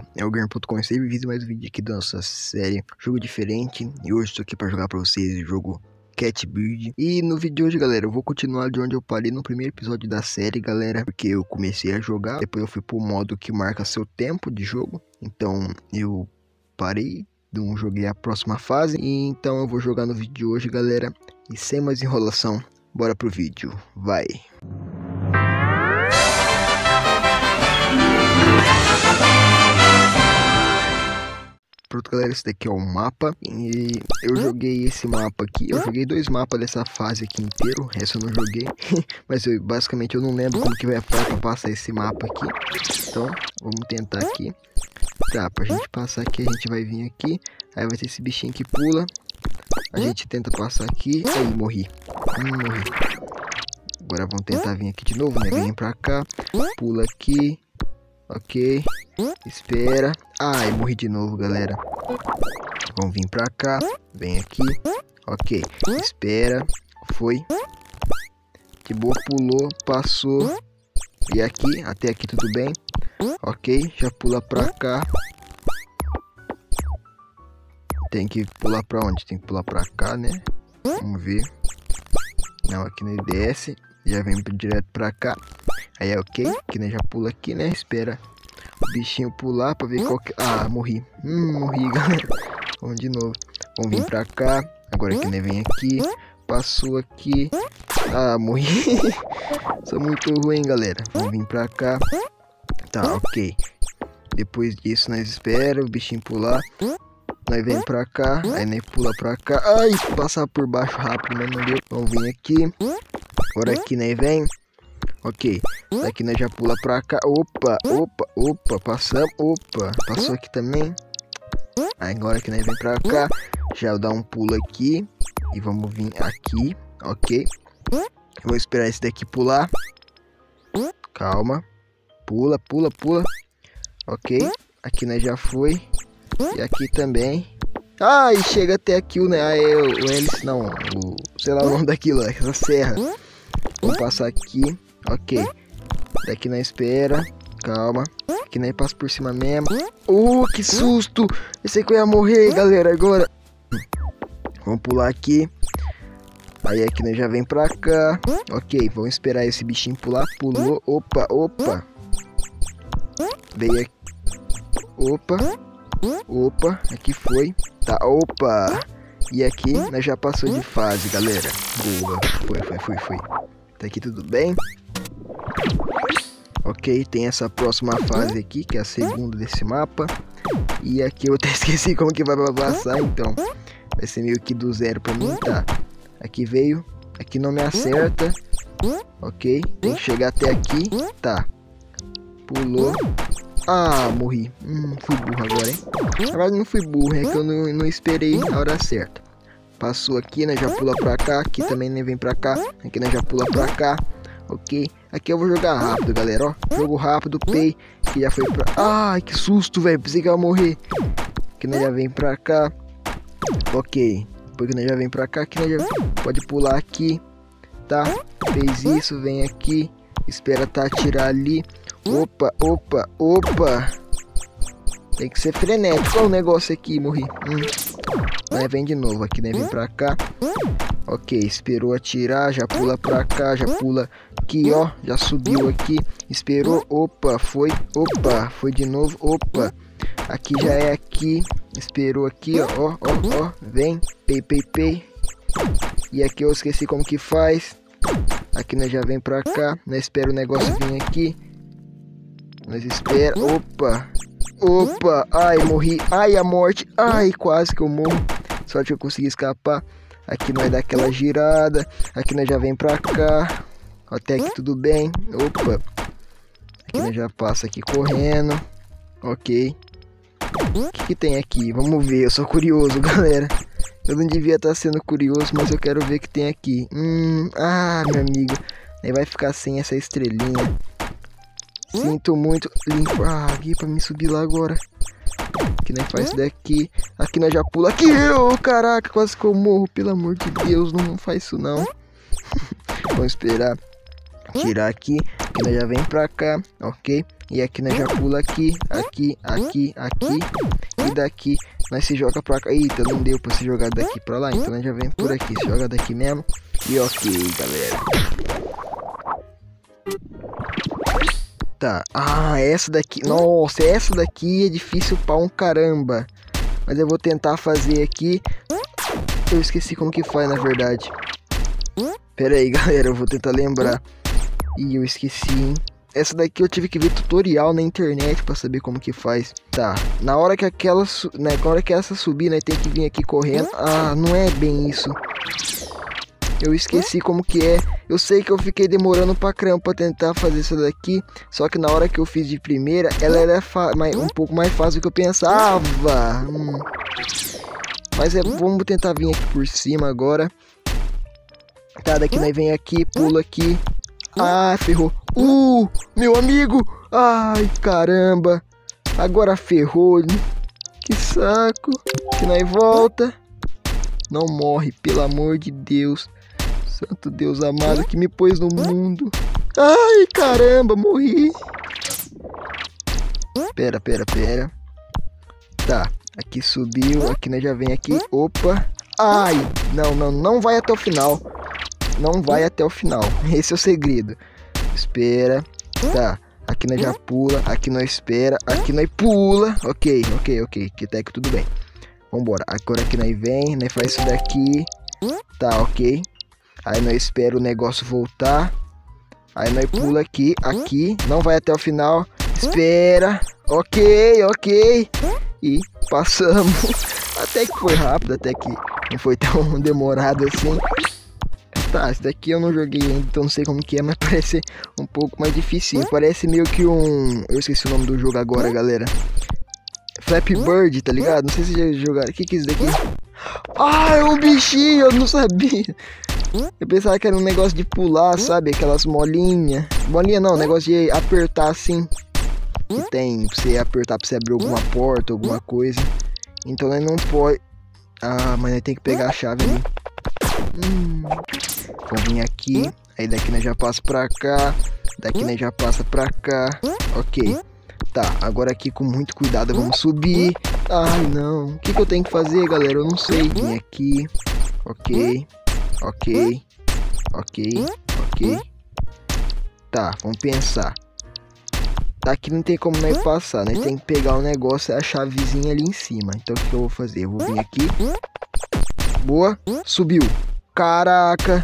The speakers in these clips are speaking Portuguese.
é o Gamer.com e sempre vídeo mais um vídeo aqui da nossa série Jogo Diferente. E hoje estou aqui para jogar para vocês o jogo Cat Bird. E no vídeo de hoje, galera, eu vou continuar de onde eu parei no primeiro episódio da série, galera. Porque eu comecei a jogar, depois eu fui pro modo que marca seu tempo de jogo. Então eu parei, não joguei a próxima fase. E então eu vou jogar no vídeo de hoje, galera. E sem mais enrolação, bora pro vídeo, vai! Pronto, galera, esse daqui é o mapa. E eu joguei esse mapa aqui. Eu joguei dois mapas dessa fase aqui inteiro. Essa eu não joguei. Mas basicamente eu não lembro como que vai pra passar esse mapa aqui. Então, vamos tentar aqui. Tá, pra gente passar aqui, a gente vai vir aqui. Aí vai ter esse bichinho que pula. A gente tenta passar aqui. Aí, morri. Morri. Agora vamos tentar vir aqui de novo, né? Vem pra cá. Pula aqui. Ok. Espera. Ai, morri de novo, galera. Vamos vir pra cá. Vem aqui. Ok. Espera. Foi. De boa, pulou. Passou. E aqui. Até aqui tudo bem. Ok. Já pula pra cá. Tem que pular pra onde? Tem que pular pra cá, né? Vamos ver. Não, aqui não desce. Já vem direto pra cá. Aí é ok. Aqui, né? Já pula aqui, né? Espera o bichinho pular pra ver qual que... Ah, morri. Morri, galera. Vamos de novo. Vamos vir pra cá. Agora aqui, né? Vem aqui. Passou aqui. Ah, morri. Sou muito ruim, galera. Vamos vir pra cá. Tá, ok. Depois disso, nós espera o bichinho pular. Nós vem pra cá. Aí, né? Pula pra cá. Ai, passar por baixo rápido, mas não deu. Vamos vir aqui. Agora aqui, né? Vem. Ok, daqui nós já pula pra cá. Opa, passamos. Opa, passou aqui também. Agora aqui nós vem pra cá. Já dá um pulo aqui. E vamos vir aqui. Ok. Vou esperar esse daqui pular. Calma. Pula. Ok, aqui nós já foi. E aqui também. Ah, e chega até aqui o hélice, não. Sei lá o nome daquilo, essa serra. Vamos passar aqui. Ok. Daqui na espera. Calma. Aqui nem passa por cima mesmo. Que susto! Pensei que eu ia morrer, galera, agora. Vamos pular aqui. Aí aqui nós já vem pra cá. Ok, vamos esperar esse bichinho pular. Pulou. Opa. Veio aqui. Opa. Aqui foi. Tá, opa. E aqui nós já passou de fase, galera. Boa. Foi. Tá aqui tudo bem? Ok, tem essa próxima fase aqui, que é a segunda desse mapa. E aqui eu até esqueci como que vai passar, então vai ser meio que do zero pra mim, tá? Aqui veio, aqui não me acerta. Ok, tem que chegar até aqui, tá. Pulou. Ah, morri. Fui burro agora, hein? Agora não fui burro, é que eu não esperei a hora certa. Passou aqui, né? Já pula pra cá. Aqui também, né? Vem pra cá. Aqui, né? Já pula pra cá. Ok. Aqui eu vou jogar rápido, galera, ó. Jogo rápido, pay. Que já foi pra... Ai, que susto, velho. Pensei que eu ia morrer. Aqui, né? Já vem pra cá. Ok. Depois que, né? Já vem pra cá. Aqui, né? Já pode pular aqui. Tá? Fez isso, vem aqui. Espera, tá? Atirar ali. Opa. Tem que ser frenético. Olha o negócio aqui, morri. Vem de novo aqui, né? Vem pra cá. Ok, esperou atirar, já pula pra cá, já pula aqui, ó. Já subiu aqui, esperou, foi de novo, Aqui já é aqui, esperou aqui, ó. Vem, pay. E aqui eu esqueci como que faz. Aqui nós já vem pra cá, nós espera o negócio vir aqui. Nós espera, opa, ai, morri, ai, a morte, ai, quase que eu morro. Sorte que eu consegui escapar. Aqui nós dá aquela girada. Aqui nós já vem pra cá. Até aqui tudo bem. Opa. Aqui nós já passa aqui correndo. Ok. O que tem aqui? Vamos ver. Eu sou curioso, galera. Eu não devia estar sendo curioso, mas eu quero ver o que tem aqui. Meu amigo. Aí vai ficar sem essa estrelinha. Sinto muito. Limpa. Aqui pra me subir lá agora. Aqui nós faz daqui. Aqui nós já pula aqui. Caraca, quase que eu morro. Pelo amor de Deus, não faz isso não. Vamos esperar tirar aqui. Aqui nós já vem pra cá. Ok. E aqui nós já pula aqui, aqui, aqui, aqui. E daqui nós se joga pra cá. Eita, não deu pra se jogar daqui pra lá. Então nós já vem por aqui, se joga daqui mesmo. E ok, galera. Tá, essa daqui. Nossa, essa daqui é difícil pra um caramba. Mas eu vou tentar fazer aqui. Eu esqueci como que faz, na verdade. Pera aí, galera, eu vou tentar lembrar. Ih, eu esqueci, hein? Essa daqui eu tive que ver tutorial na internet pra saber como que faz. Tá, na hora que aquela, né, na hora que essa subir, né, tem que vir aqui correndo. Ah, não é bem isso. Eu esqueci como que é. Eu sei que eu fiquei demorando pra caramba pra tentar fazer isso daqui. Só que na hora que eu fiz de primeira, ela era um pouco mais fácil do que eu pensava. Mas vamos tentar vir aqui por cima agora. Tá, daqui nós vem aqui, pula aqui. Ah, ferrou. Meu amigo. Ai, caramba. Agora ferrou. Que saco. Que nós volta. Não morre, pelo amor de Deus. Santo Deus amado que me pôs no mundo. Ai, caramba, morri. Pera. Tá, aqui subiu. Aqui nós já vem aqui. Opa. Ai, não vai até o final. Não vai até o final. Esse é o segredo. Espera. Tá. Aqui nós já pula. Aqui nós espera. Aqui nós pula. Ok. Que até que tudo bem. Vambora. Agora aqui nós vem. Nós faz isso daqui. Tá, ok. Aí nós espera o negócio voltar. Aí nós pula aqui. Aqui. Não vai até o final. Espera. Ok. E passamos. Até que foi rápido. Até que não foi tão demorado assim. Tá, esse daqui eu não joguei ainda, então não sei como que é, mas parece um pouco mais difícil. Parece meio que um... Eu esqueci o nome do jogo agora, galera. Flappy Bird, tá ligado? Não sei se já jogaram. O que é isso daqui? Ah, é um bichinho, eu não sabia. Eu pensava que era um negócio de pular, sabe? Aquelas molinhas. Molinha não, negócio de apertar assim. Que tem pra você apertar pra você abrir alguma porta, alguma coisa. Então ele não pode... Ah, mas ele tem que pegar a chave ali. Vamos vir aqui. Aí daqui nós já passa pra cá. Daqui nós já passa pra cá. Ok. Tá, agora aqui com muito cuidado vamos subir. Ai, não. O que eu tenho que fazer, galera? Eu não sei. Vim aqui. Ok. Tá, vamos pensar. Aqui não tem como nós passar, né? Tem que pegar um negócio, a chavezinha ali em cima. Então o que eu vou fazer? Eu vou vir aqui. Boa. Subiu. Caraca.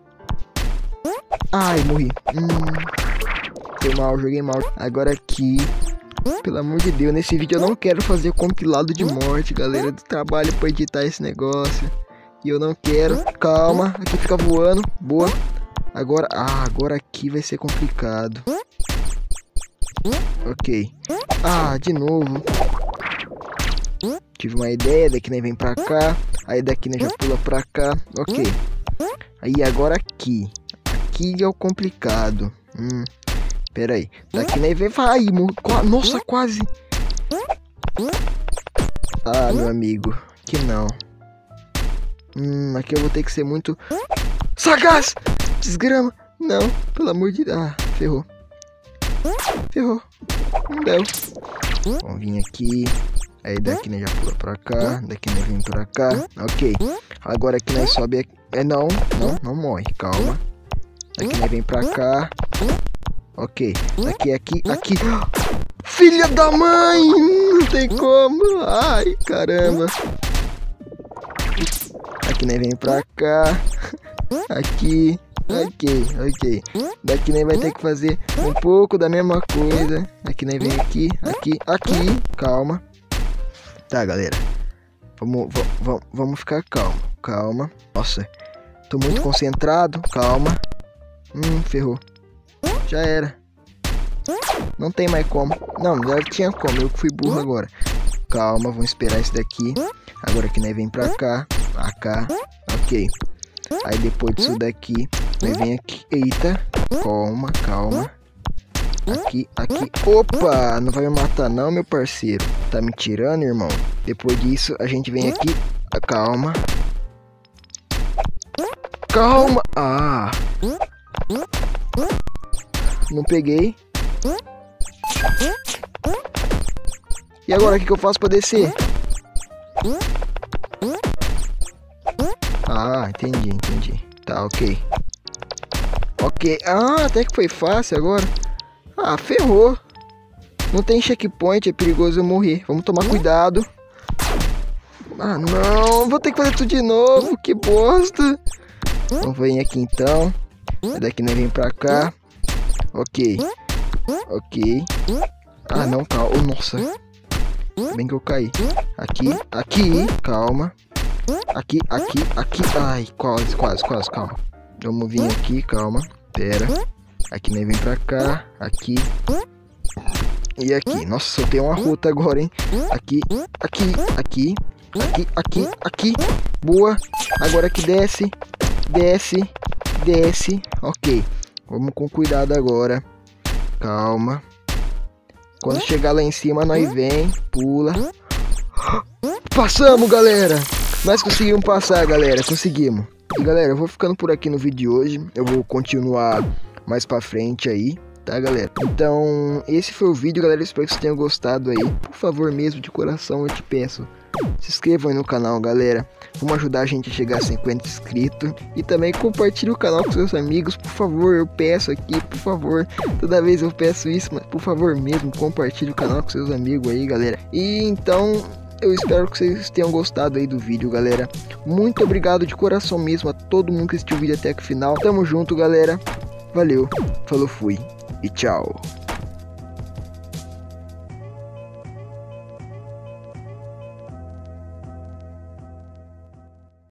Ai, morri. Foi mal, joguei mal. Agora aqui. Pelo amor de Deus, nesse vídeo eu não quero fazer compilado de morte, galera. Do trabalho pra editar esse negócio. E eu não quero. Calma, aqui fica voando. Boa. Agora, agora aqui vai ser complicado. Ok. De novo. Tive uma ideia, daqui nós vem pra cá. Aí daqui nós já pula pra cá. Ok. Aí agora aqui. Aqui é o complicado. Pera aí. Daqui nós vem... Vai, nossa, quase. Ah, meu amigo. Que não. Aqui eu vou ter que ser muito... Sagaz! Desgrama. Não, pelo amor de Deus. Ferrou. Não deu. Vamos vir aqui. Aí daqui nós já pula pra cá. Daqui nós vem pra cá. Ok. Agora aqui nós sobe aqui. Não morre. Calma. Daqui nós vem pra cá. Ok. Aqui. Filha da mãe! Não tem como. Ai, caramba. Aqui nós vem pra cá. Aqui. Ok. Daqui nós vai ter que fazer um pouco da mesma coisa. Aqui nós vem aqui. Calma. Tá, galera. Vamos ficar calma. Nossa. Tô muito concentrado. Calma. Ferrou. Já era. Não tem mais como. Não, já tinha como. Eu fui burro agora. Calma, vamos esperar esse daqui. Agora aqui nós vem pra cá. Ok. Aí depois disso daqui, nós vem aqui. Eita. Calma. Aqui. Opa! Não vai me matar não, meu parceiro. Tá me tirando, irmão? Depois disso, a gente vem aqui. Calma. Não peguei. E agora, o que eu faço pra descer? Ah, entendi. Tá, ok. Ok. Ah, até que foi fácil agora. Ah, ferrou. Não tem checkpoint, é perigoso eu morrer. Vamos tomar cuidado. Ah, não. Vou ter que fazer tudo de novo. Que bosta. Vamos vir aqui então. Daqui nós vem pra cá. Ok. Ah, não, calma. Oh, nossa. Bem que eu caí. Aqui. Calma. Aqui. Ai, quase, calma. Vamos vir aqui, calma. Pera. Aqui nós vem pra cá. Aqui. E aqui. Nossa, soltei uma rota agora, hein. Aqui. Boa. Agora que desce. Ok. Vamos com cuidado agora. Calma. Quando chegar lá em cima, nós vem. Pula. Passamos, galera. Nós conseguimos passar, galera. Conseguimos. E, galera, eu vou ficando por aqui no vídeo de hoje. Eu vou continuar mais pra frente aí. Tá, galera? Então, esse foi o vídeo, galera. Espero que vocês tenham gostado aí. Por favor mesmo, de coração, eu te peço. Se inscrevam aí no canal, galera. Vamos ajudar a gente a chegar a 50 inscritos. E também compartilhe o canal com seus amigos. Por favor, eu peço aqui, por favor. Toda vez eu peço isso, mas por favor mesmo, compartilhe o canal com seus amigos aí, galera. E então, eu espero que vocês tenham gostado aí do vídeo, galera. Muito obrigado de coração mesmo a todo mundo que assistiu o vídeo até aqui o final. Tamo junto, galera. Valeu, falou, fui e tchau.